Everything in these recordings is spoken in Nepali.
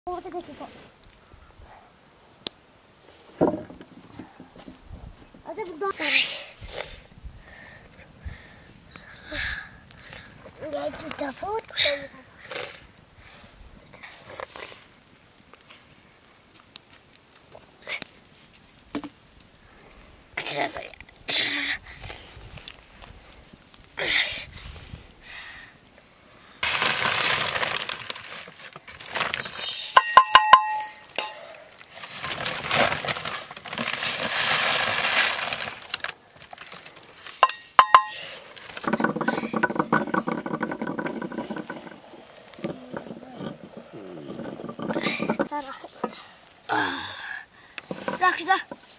Raksa.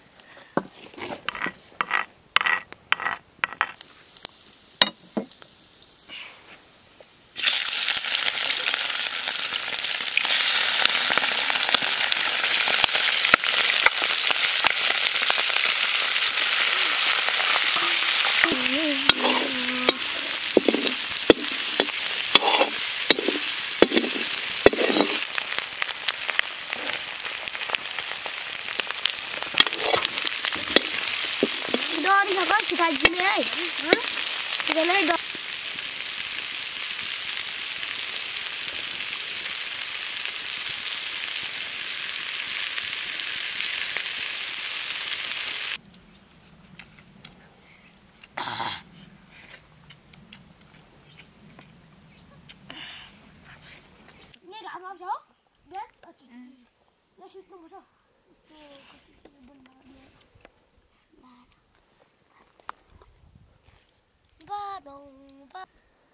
Gini ay. Hah? Gini ay. Ini enggak apa apa, lihat. Oke. Ya situ musuh. Ba.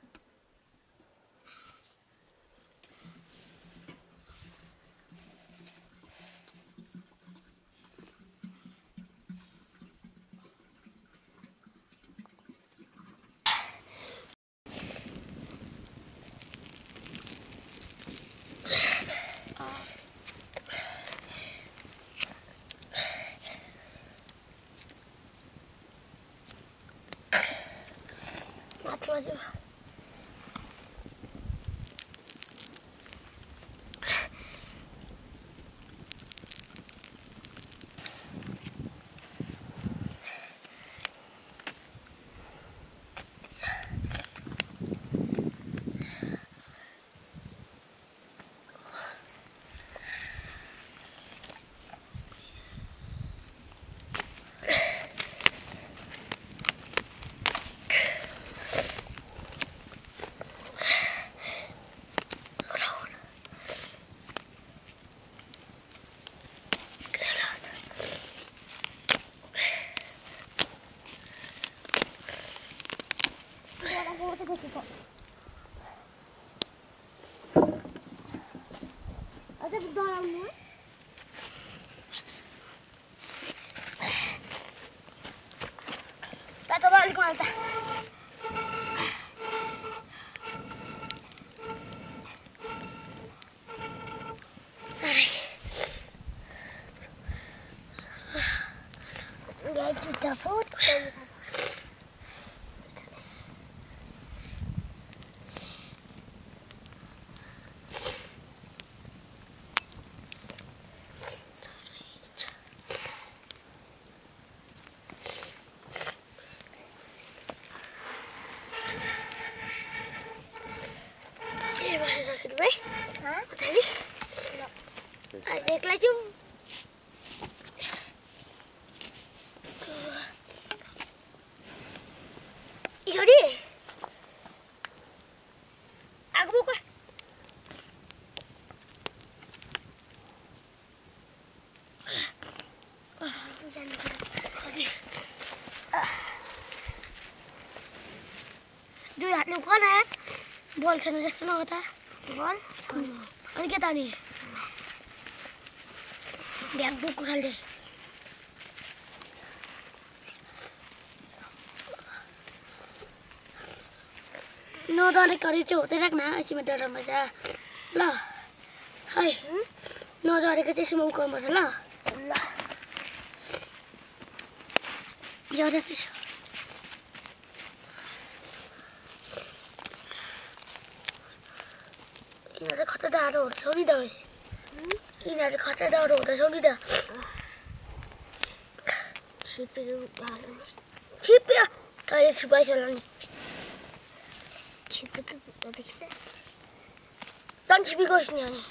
Mati aja. Ada berdalamnya. Tak coba balik mana tak? Sorry. Nggak juga foto. Hah? Tadi? Ada kelajum. Iyo di. Aku buka. जो हातले उखान है बल छैन जस्तो न होता बल अनि के त अनि ब्याग बुकको खाल्टे नडरे गरी चाहिँ होतै राख्न यसमा डरमा छ ल है नडरेको चाहिँ यसमा उकाउनु पर्छ ल ल यो देखिस यहाँ चाहिँ खतरा डाँडोहरू छ नि त यिनीहरू खतरादार हुँदैछौ नि त छिप्यो तैँले छिपाइसक्यो नि तँ छिपिकोस् नि अनि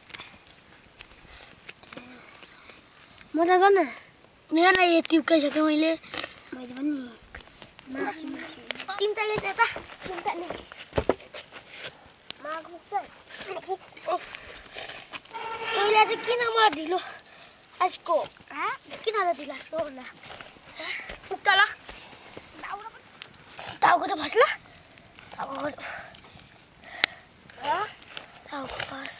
मलाई गर्न यहाँ यति उकाइसकेँ मैले पनि चिन्ताले त्यता चिन्ताले पहिला चाहिँ किन मलाई ढिलो आजको किन ढिलो आजको भन्दा उता ल टाउको त फस ल टाउको फस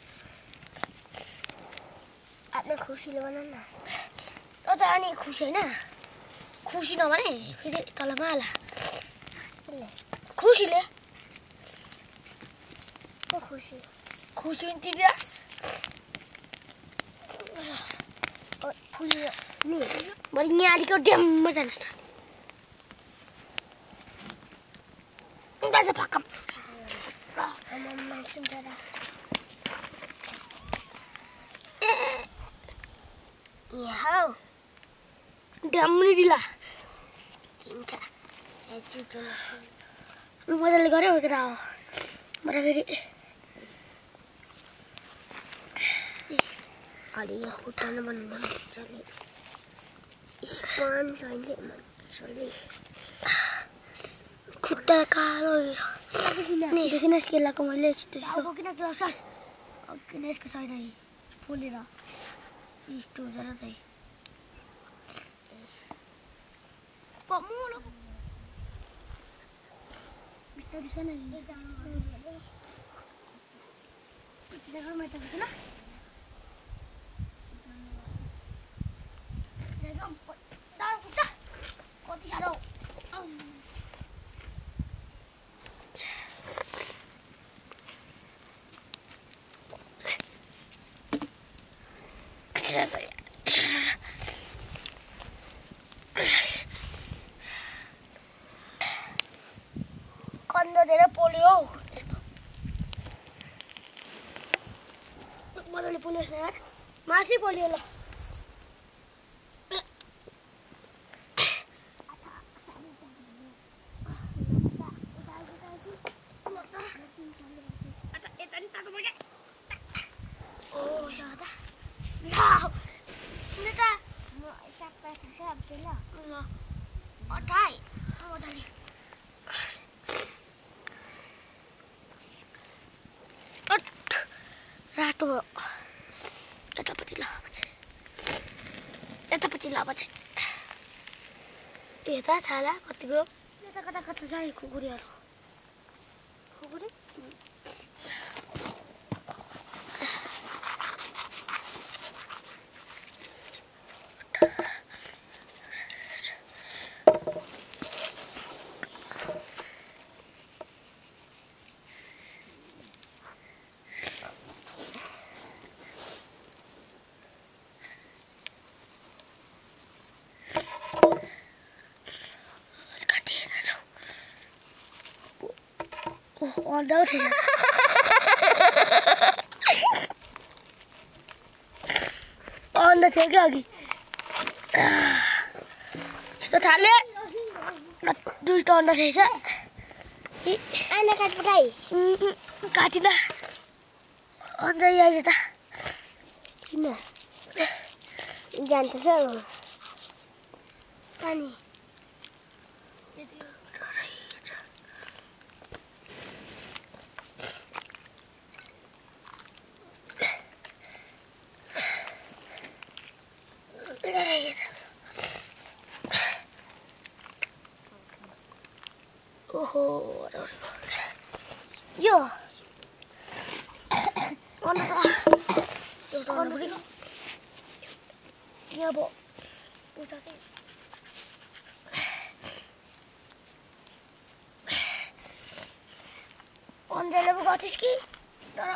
आफ्नो खुसीले भन न अझ अनि खुसी होइन खुसी नभने फेरि तल माला खुसीले खुसी खुसी पनि तिर्यास भरे यहाँ अलिक ड्याममा जानु छ फक्कम ड्यामनी दिला मजाले गऱ्यो केटा हो मलाई फेरि अलि खुट्टामा भन्दा मजाले स्पन लाइनले मजाले खुट्टा कालो देखिन स्केलाको मैले छिटो छिटो किन ग्लासस किन यसको छैन फुलेर यस्तो हुन्छ र चाहिँ कमलो बिस्तारै छैन कति साह्रो कन्द धेरै पोल्यो मजाले पोल्योस् न यार मासै पोल्यो ल रातो यतापट्टि लाभ चाहिँ यता छाला कतिको यता कता कता छ खुकुरीहरू खुकुरी अन्डा उठेन अन्डा थियो क्या अघि यस्तो थाले दुईवटा अन्डा थिएछ आना काट पठाइ काटिन अन्डा आइज त किन जान्छ सर पानी ओहो यो यहाँ अब अन्डाले पो गथिस् कि तर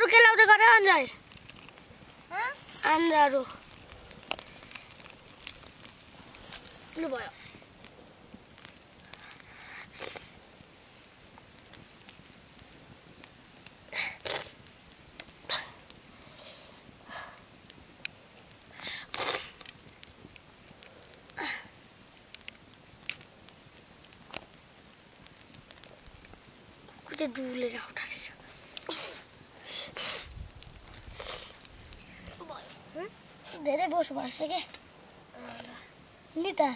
अरू के लाउँदै गरे अन्जय अन्जारो लु भयो कुछ डुलेर उठाएर धेरै बोस भइसक्यो नि त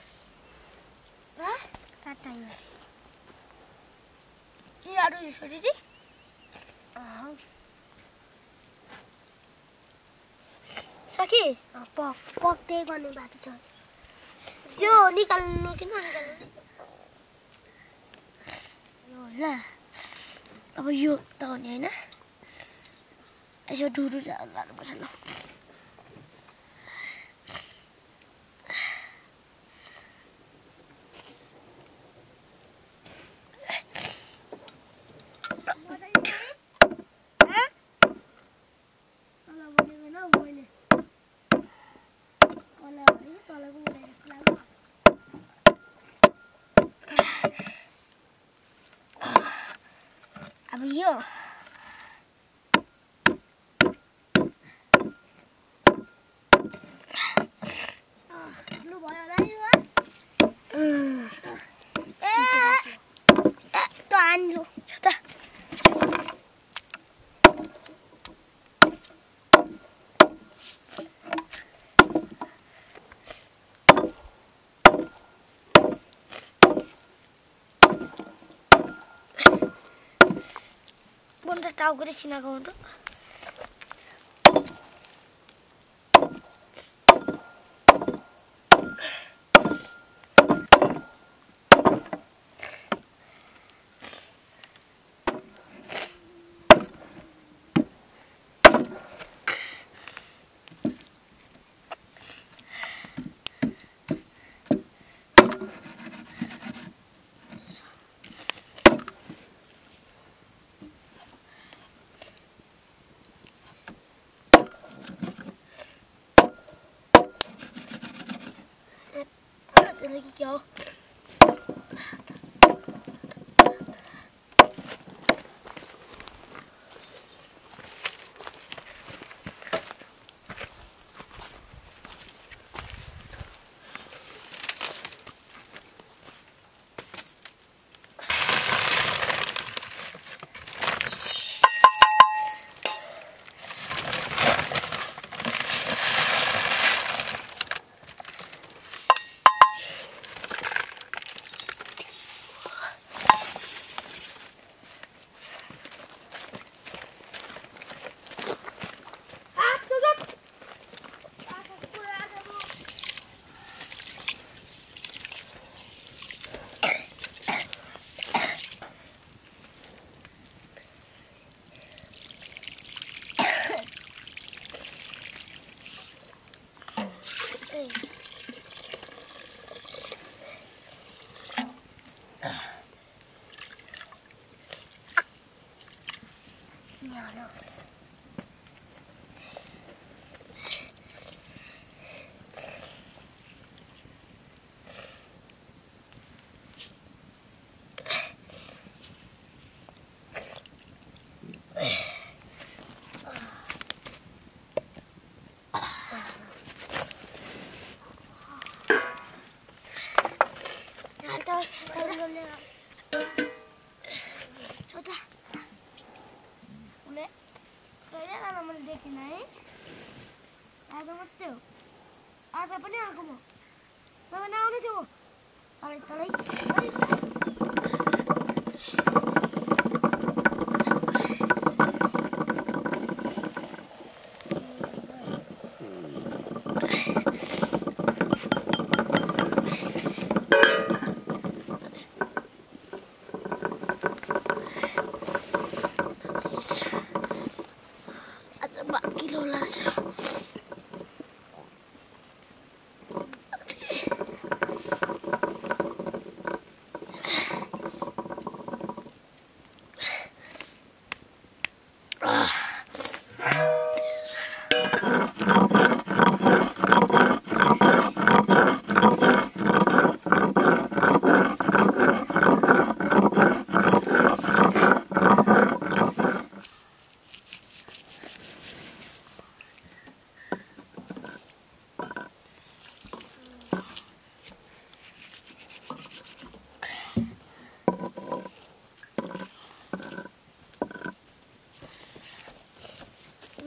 अरू छोरी सके पक्दै गर्ने बाटो छ त्यो निकाल्नु किन निकाल्नु ल अब यो त हो नि होइन यसो ढुरु लानुपर्छ ल अब यो लु भयो होला यो त आन्लु त bonda tahu gede sini aku untuk lagi kau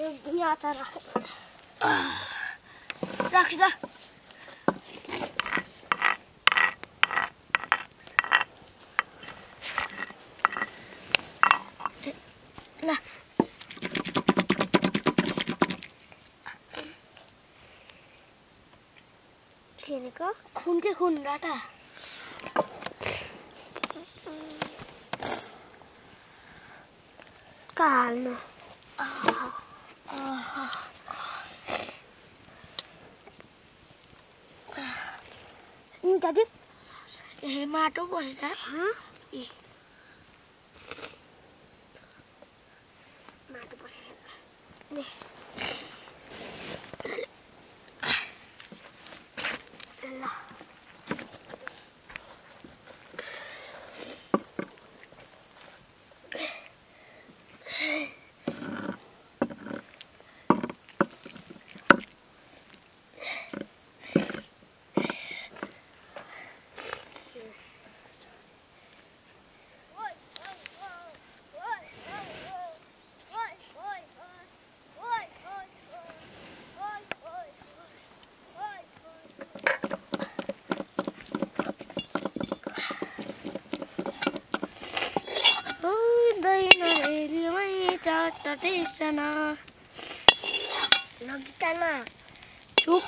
यहाँ अचार राख्छु त ल के खून के खून डाटा काल्नु दादी ए माटो बसेछ माटो बसेछ Sana Nagita na Chup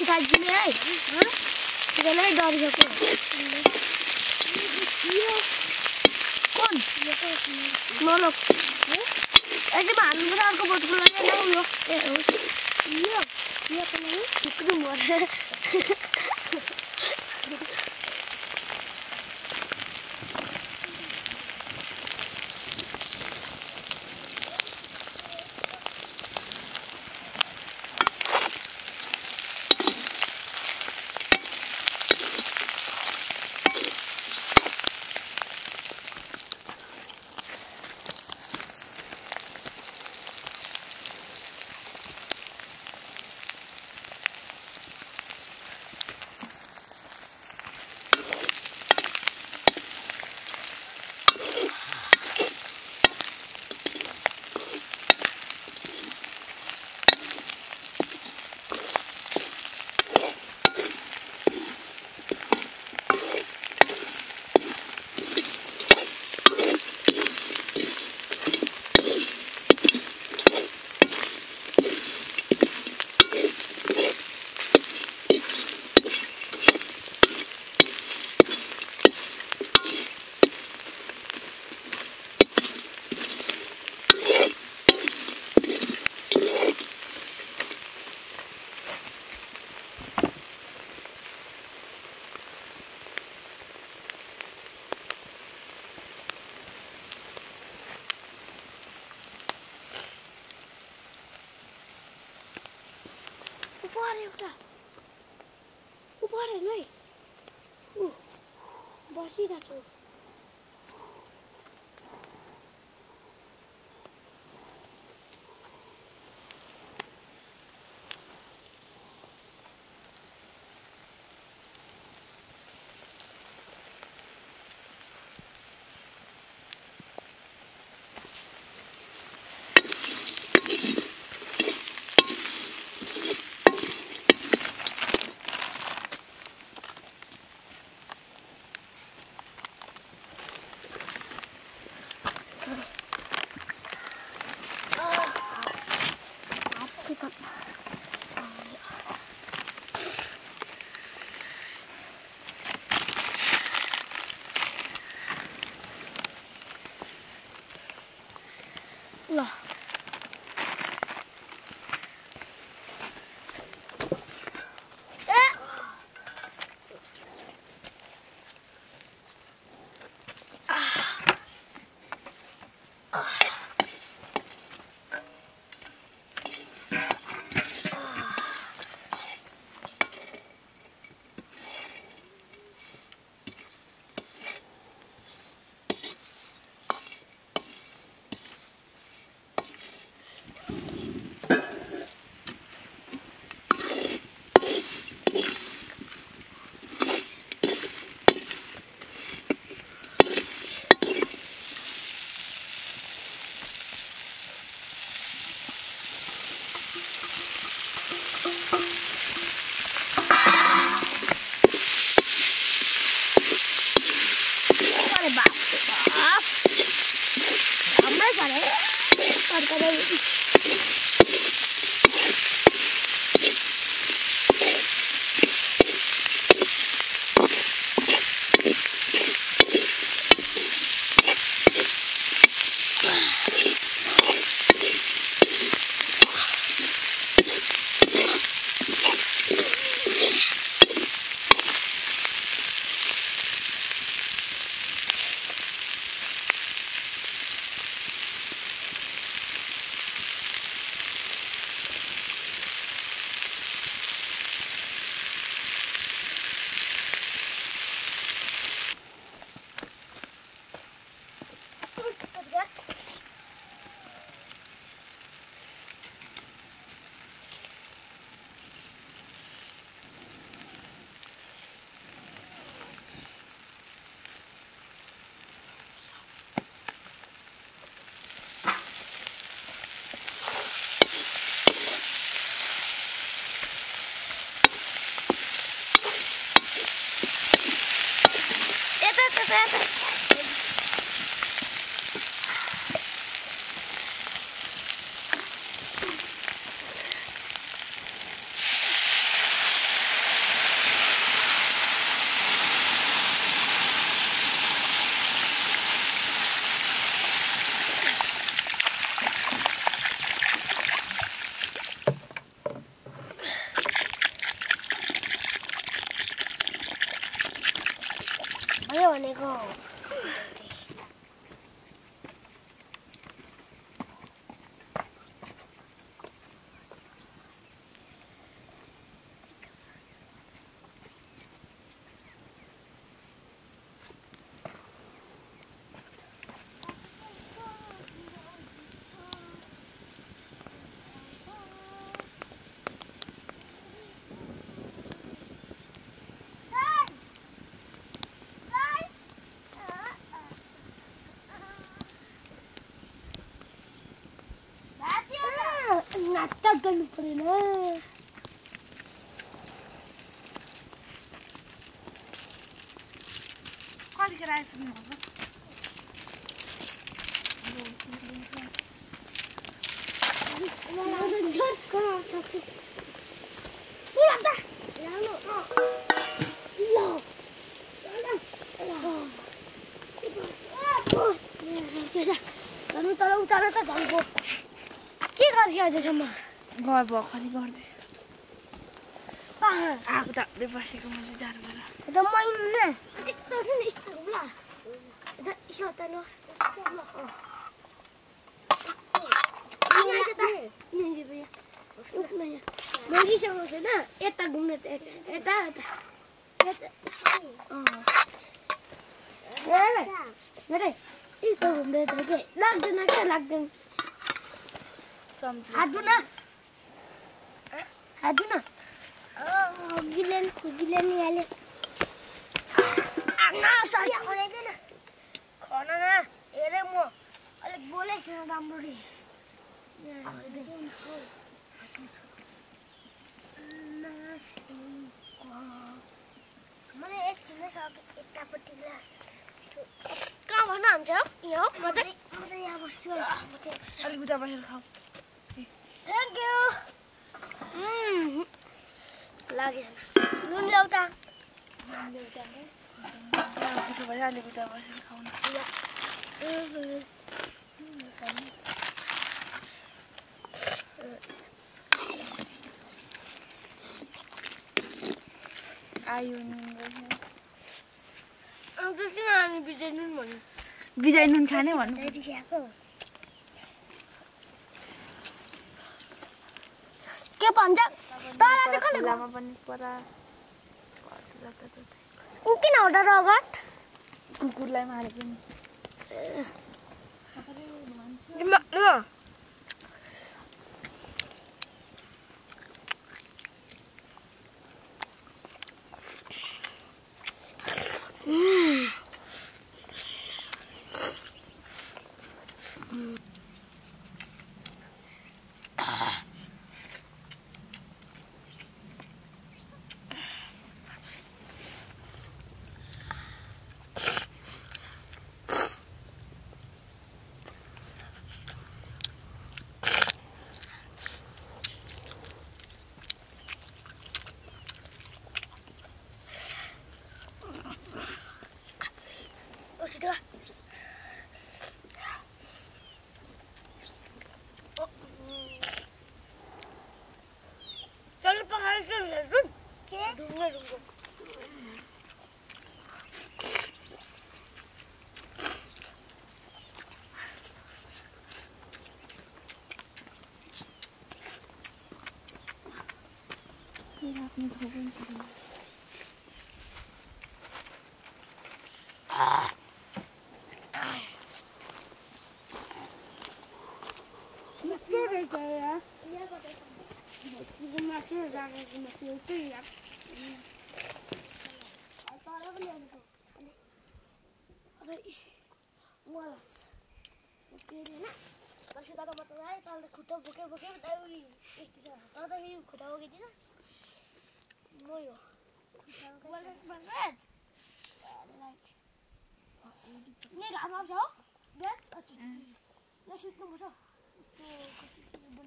सिकाइदिने है सिकाइनै डर गएको कोन नो ऐसे भानु पनि अर्को बोटको लागि न उयो ए यो पनि ठिक्कै मरे उपहार हेर्नु है बसिरहेको छु ल नाटक गर्नु परेन कतिखेर आइपुग्नु हुन्छ तर उतार त झन्को के गर्छ अझसम्म घर भर्खरै गर्दै आएको त बसेको मान्छे जाडो भएर मगिसकेको छैन यता घुम्ने यता यता घुम्दै के लाग्दैन क्या लाग्दैन हात धुन गिलेन निहाल्यो खना न हेरेँ म अलिक बोलेछु राम्ररी मलाई एकछिन यतापट्टि कहाँ भन्न हुन्छ यहाँ म चाहिँ यहाँ बस्छु अलिक उता बसेर खाऊ थ्याङ्क यू लागेन नुन ल्याउटा त्यसो भए अलिक उता बसेर खाऊ न आयो बिजय नुन खाने भन्नु के भन्छ लामा पनि परा किन होला रगत कुकुरलाई मारे पनि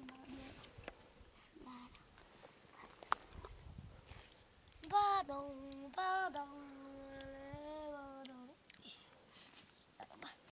Badong.